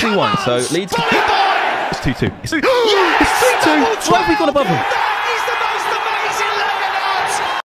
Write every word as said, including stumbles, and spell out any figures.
two one. So Leeds. It's two two. It's three two. What have we got above them?